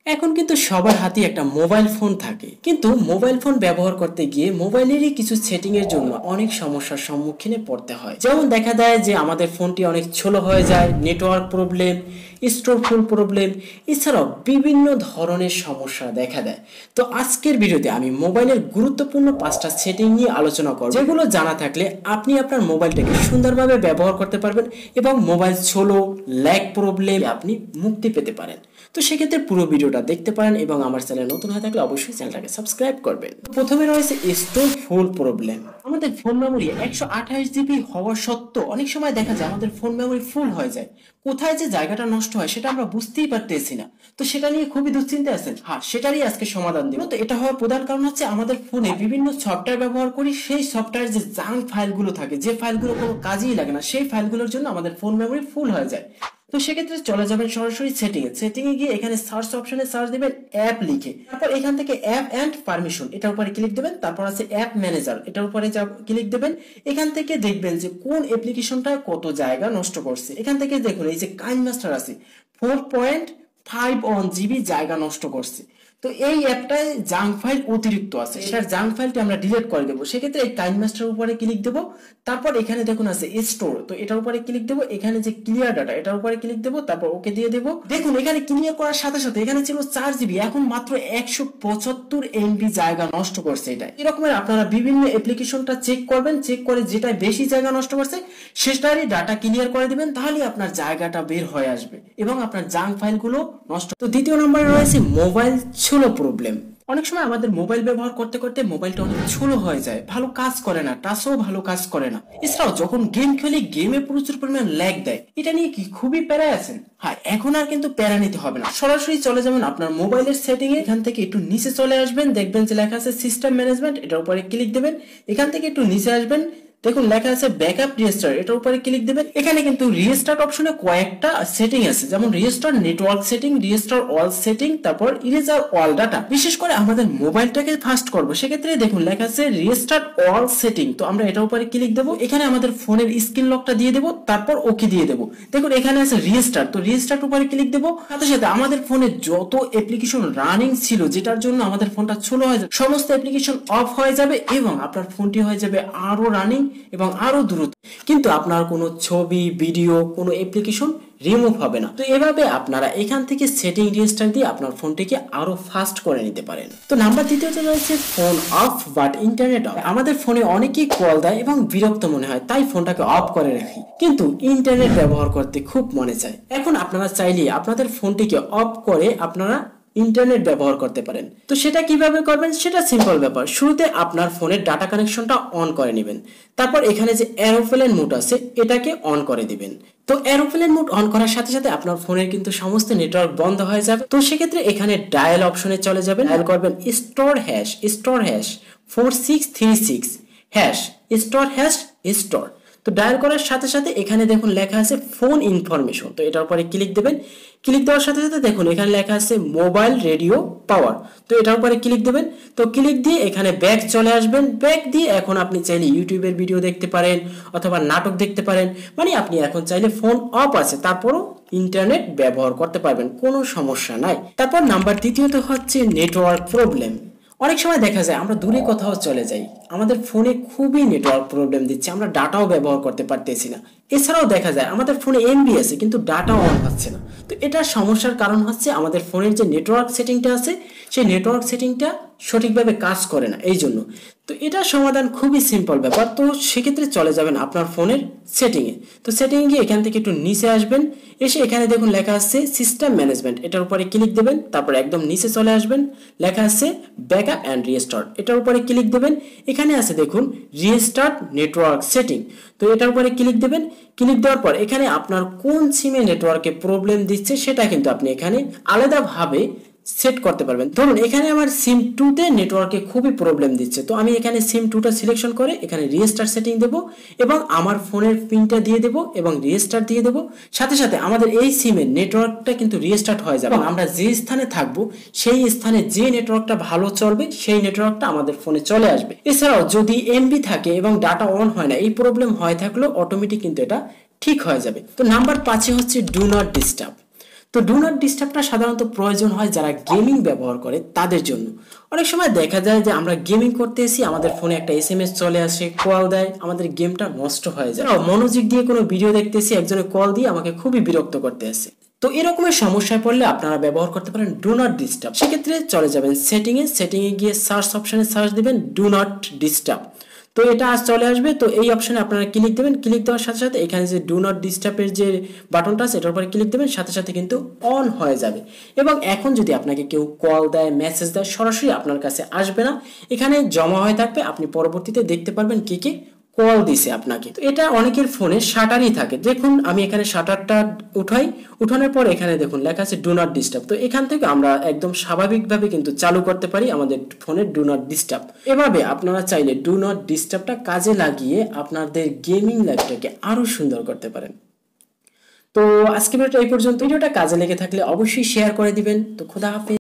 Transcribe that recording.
এখন কিন্তু সবার হাতে একটা মোবাইল ফোন থাকে, কিন্তু মোবাইল ফোন ব্যবহার করতে গিয়ে মোবাইলেরই কিছু সেটিং এর জন্য অনেক সমস্যার সম্মুখীনে পড়তে হয়। যেমন দেখা যায় যে আমাদের ফোনটি অনেক ছোট হয়ে যায়, network problem, store full problem, এছাড়াও বিভিন্ন ধরনের সমস্যা দেখা দেয়। তো আজকের ভিডিওতে আমি মোবাইলের গুরুত্বপূর্ণ 5টা সেটিং নিয়ে আলোচনা করব, যেগুলো জানা থাকলে আপনি আপনার মোবাইলটাকে সুন্দরভাবে ব্যবহার করতে পারবেন এবং মোবাইল স্লো, ল্যাগ প্রবলেম আপনি মুক্তি পেতে পারেন। তো সেক্ষেত্রে পুরো ভিডিওটা দেখতে পারেন এবং আমার চ্যানেল নতুন হয়ে থাকলে অবশ্যই চ্যানেলটাকে সাবস্ক্রাইব করবেন। প্রথমে রয়েছে স্টোর ফুল প্রবলেম। আমাদের ফোন মেমোরি 128 জিবি হওয়া সত্ত্বেও অনেক সময় দেখা যায় আমাদের ফোন মেমোরি ফুল হয়ে যায়। কোথায় যে জায়গাটা নষ্ট হয় সেটা আমরা বুঝতেই পারতেছি না। তো সেটা নিয়ে খুবই দুশ্চিন্তায় আছেন। হ্যাঁ, সেটারই আজকে সমাধান দিব। তো এটা হওয়ার প্রধান কারণ হচ্ছে আমাদের ফোনে বিভিন্ন সফটওয়্যার ব্যবহার করি, সেই সফটওয়্যার যে জাঙ্ক ফাইলগুলো থাকে, যে ফাইলগুলো কোনো কাজেই লাগে না, সেই ফাইলগুলোর জন্য আমাদের ফোন মেমোরি ফুল হয়ে যায়। তো সেক্ষেত্রে চলে যাবেন সরাসরি সেটিংয়ে গিয়ে এখানে সার্চ অপশনে সার্চ দিবেন অ্যাপ লিখে, তারপর এখান থেকে অ্যাপ এন্ড পারমিশন এটার উপরে ক্লিক দিবেন, তারপর আছে অ্যাপ ম্যানেজার এটার উপরে ক্লিক দিবেন। এখান থেকে দেখবেন যে কোন অ্যাপ্লিকেশনটা কত জায়গা নষ্ট করছে। এখান থেকে দেখুন এই যে কাইন মাস্টার আছে 4.51 জিবি জায়গা নষ্ট করছে। তো এই অ্যাপটায় জাঙ্ক ফাইল অতিরিক্ত আছে, এটার জাঙ্ক ফাইলটি আমরা ডিলিট করে দেবো। সেক্ষেত্রে এই কাইন মাস্টার উপরে ক্লিক দেবো, তারপর এখানে দেখুন আছে স্টোর, তো এটার উপরে ক্লিক দেবো। এখানে যে ক্লিয়ার ডাটা এটার উপরে ক্লিক দেবো, তারপর ওকে দিয়ে দেবো। দেখুন এখানে ক্লিয়ার করার সাথে সাথে এখানে ছিল 4 জিবি, এখন মাত্র 175 MB জায়গা নষ্ট করছে। এটা এরকমের আপনারা বিভিন্ন অ্যাপ্লিকেশনটা চেক করবেন, চেক করে যেটা বেশি জায়গা নষ্ট করছে সেটারই ডাটা ক্লিয়ার করে দিবেন, তাহলে আপনার জায়গাটা বের হয়ে আসবে এবং আপনার জাঙ্ক ফাইলগুলো নষ্ট। তো দ্বিতীয় নম্বরে রয়েছে মোবাইল স্লো প্রবলেম। অনেক সময় আমাদের মোবাইল ব্যবহার করতে করতে মোবাইলটা অনেক স্লো হয়ে যায়, ভালো কাজ করে না, টাচও ভালো কাজ করে না। এছাড়াও যখন গেম খেলি গেমে প্রচুর পরিমাণ ল্যাগ দেয়। এটা নিয়ে কি খুবই প্যারায় আছেন? হ্যাঁ, এখন আর কিন্তু প্যারা নিতে হবে না, সরাসরি চলে যাবেন আপনার মোবাইলের সেটিং এ। এখান থেকে একটু নিচে চলে আসবেন, দেখবেন যে লেখা আছে সিস্টেম ম্যানেজমেন্ট, এটার উপরে ক্লিক দেবেন। এখান থেকে একটু নিচে আসবেন, দেখুন লেখা আছে ব্যাকআপ রিস্টার্ট, এটার উপরে ক্লিক দিবেন। এখানে কিন্তু রিস্টার্ট অপশনে কয়েকটা সেটিং আছে, যেমন restart network setting, restart all setting, তারপর ইরেজার অল ডাটা। বিশেষ করে আমাদের মোবাইলটাকে ফাস্ট করব, সেক্ষেত্রে দেখুন লেখা আছে রিস্টার্ট অল সেটিং, তো আমরা এটার উপরে ক্লিক দেবো। এখানে আমাদের ফোনের স্ক্রিন লকটা দিয়ে দেবো, তারপর ওকে দিয়ে দেবো। দেখুন এখানে আছে রিস্টার্ট, তো রিস্টার্ট উপরে ক্লিক দেবো। সাথে সাথে আমাদের ফোনে যত অ্যাপ্লিকেশন রানিং ছিল যেটার জন্য আমাদের ফোনটা স্লো হয়ে যাবে, সমস্ত অ্যাপ্লিকেশন অফ হয়ে যাবে এবং আপনার ফোনটি হয়ে যাবে আরো রানিং এবং আরো দ্রুত। কিন্তু আপনার কোনো ছবি, ভিডিও, কোনো অ্যাপ্লিকেশন রিমুভ হবে না। তো এভাবে আপনারা এখান থেকে সেটিং রিস্টার্ট দিয়ে আপনার ফোনটিকে আরো ফাস্ট করে নিতে পারেন। তো নাম্বার দ্বিতীয়তে রয়েছে phone off but internet off. আমাদের ফোনে অনেকেই কল দেয় এবং বিরক্ত মনে হয়, তাই ফোনটাকে অফ করে রাখি, কিন্তু ইন্টারনেট ব্যবহার করতে খুব মনে চায়। এখন আপনারা চাইলে আপনাদের ফোনটিকে অফ করে আপনারা ইন্টারনেট ব্যবহার করতে পারেন। তো সেটা কিভাবে করবেন সেটা সিম্পল ব্যাপার। শুরুতে আপনার ফোনের ডাটা কানেকশনটা অন করে নেবেন, তারপর এখানে যে এরোপ্লেন মোড আছে এটাকে অন করে দিবেন। তো এরোপ্লেন মোড অন করার সাথে সাথে আপনার ফোনের কিন্তু সমস্ত নেটওয়ার্ক বন্ধ হয়ে যাবে। তো সেক্ষেত্রে এখানে ডায়াল অপশনে চলে যাবেন, ডায়াল করবেন স্টোর হ্যাশ 4636 হ্যাশ স্টোর। তো ডায়াল করার সাথে সাথে এখানে দেখুন লেখা আছে ফোন ইনফরমেশন, তো এটার উপরে ক্লিক দেবেন। ক্লিক দেওয়ার সাথে সাথে দেখুন এখানে লেখা আছে মোবাইল রেডিও পাওয়ার, তো এটার উপরে ক্লিক দেবেন। তো ক্লিক দিয়ে এখানে ব্যাক চলে আসবেন। ব্যাক দিয়ে এখন আপনি চাইলে ইউটিউবের ভিডিও দেখতে পারেন অথবা নাটক দেখতে পারেন, মানে আপনি এখন চাইলে ফোন অফ আছে তারপরও ইন্টারনেট ব্যবহার করতে পারবেন, কোনো সমস্যা নাই। তারপর নাম্বার দ্বিতীয়ত হচ্ছে নেটওয়ার্ক প্রবলেম। অনেক সময় দেখা যায় আমরা দূরে কোথাও চলে যাই, আমাদের ফোনে খুবই নেটওয়ার্ক প্রবলেম দিচ্ছে, আমরা ডাটাও ব্যবহার করতে পারতেছি না। এছাড়াও দেখা যায় আমাদের ফোনে এমবি আছে কিন্তু ডাটাও অন হচ্ছে না। তো এটার সমস্যার কারণ হচ্ছে আমাদের ফোনের যে নেটওয়ার্ক সেটিংটা আছে সেই নেটওয়ার্ক সেটিংটা সঠিকভাবে কাজ করে না, এই জন্য। তো এটার সমাধান খুবই সিম্পল ব্যাপার। তো সেক্ষেত্রে চলে যাবেন আপনার ফোনের সেটিংয়ে। তো সেটিংয়ে গিয়ে এখান থেকে একটু নিচে আসবেন, এসে এখানে দেখুন লেখা আছে সিস্টেম ম্যানেজমেন্ট, এটার উপরে ক্লিক দেবেন। তারপর একদম নিচে চলে আসবেন, লেখা আছে ব্যাকআপ অ্যান্ড রিস্টার্ট, এটার উপরে ক্লিক দেবেন। এখানে আছে দেখুন রিস্টার্ট নেটওয়ার্ক সেটিং, তো এটার উপরে ক্লিক দেবেন। ক্লিক দেওয়ার পর এখানে আপনার কোন সিমে নেটওয়ার্কে প্রবলেম দিচ্ছে সেটা কিন্তু আপনি এখানে আলাদাভাবে সেট করতে পারবেন। ধরুন এখানে আমার সিম 2 তে নেটওয়ার্কে খুবই প্রবলেম দিচ্ছে, তো আমি এখানে সিম 2টা সিলেকশন করে এখানে রিস্টার্ট সেটিং দেব এবং আমার ফোনের পিনটা দিয়ে দেব এবং রিস্টার্ট দিয়ে দেব। সাথে সাথে আমাদের এই সিমের নেটওয়ার্কটা কিন্তু রিস্টার্ট হয়ে যাবে। আমরা যে স্থানে থাকবো সেই স্থানে যে নেটওয়ার্কটা ভালো চলবে সেই নেটওয়ার্কটা আমাদের ফোনে চলে আসবে। এছাড়াও যদি এমবি থাকে এবং ডাটা অন হয় না, এই প্রবলেম হয় থাকলেও অটোমেটিক কিন্তু এটা ঠিক হয়ে যাবে। তো নাম্বার 5 হচ্ছে ডু নট ডিস্টার্ব। তো ডু নট ডিস্টার্বটা সাধারণত প্রয়োজন হয় যারা গেমিং ব্যবহার করে তাদের জন্য। অনেক সময় দেখা যায় যে আমরা গেমিং করতে এসে আমাদের ফোনে একটা এসএমএস চলে আসে, কল দেয়, আমাদের গেমটা নষ্ট হয়ে যায়। মনোযোগ দিয়ে কোনো ভিডিও দেখতেছি, একজনে কল দিয়ে আমাকে খুবই বিরক্ত করতে আসে। তো এরকমের সমস্যায় পড়লে আপনারা ব্যবহার করতে পারেন ডু নট ডিস্টার্ব। সেক্ষেত্রে চলে যাবেন সেটিংয়ে গিয়ে সার্চ অপশনে সার্চ দিবেন ডু নট ডিস্টার্ব। তো এটা আজ চলে আসবে। তো এই অপশনে আপনারা ক্লিক দেবেন, ক্লিক দেওয়ার সাথে সাথে এখানে যে ডু নট ডিস্টার্বের যে বাটনটা আছে এটার উপরে ক্লিক দেবেন, সাথে সাথে কিন্তু অন হয়ে যাবে। এবং এখন যদি আপনাকে কেউ কল দেয়, মেসেজ দেয়, সরাসরি আপনার কাছে আসবে না, এখানে জমা হয়ে থাকবে। আপনি পরবর্তীতে দেখতে পারবেন কে কে কল দিছে আপনাকে। তো এটা অনেকের ফোনে শাটারই থাকে। দেখুন আমি এখানে শাটারটা উঠানোর পর এখানে দেখুন লেখা আছে ডু নট ডিস্টার্ব। তো এখান থেকে আমরা একদম স্বাভাবিকভাবে কিন্তু চালু করতে পারি আমাদের ফোনের ডু নট ডিস্টার্ব। এভাবে আপনারা চাইলে ডু নট ডিস্টার্বটা কাজে লাগিয়ে আপনাদের গেমিং লাইফটাকে আরো সুন্দর করতে পারেন। তো আজকে ভিডিওটা এই পর্যন্ত। ভিডিওটা কাজে লেগে থাকলে অবশ্যই শেয়ার করে দিবেন। তো খোদা হাফেজ।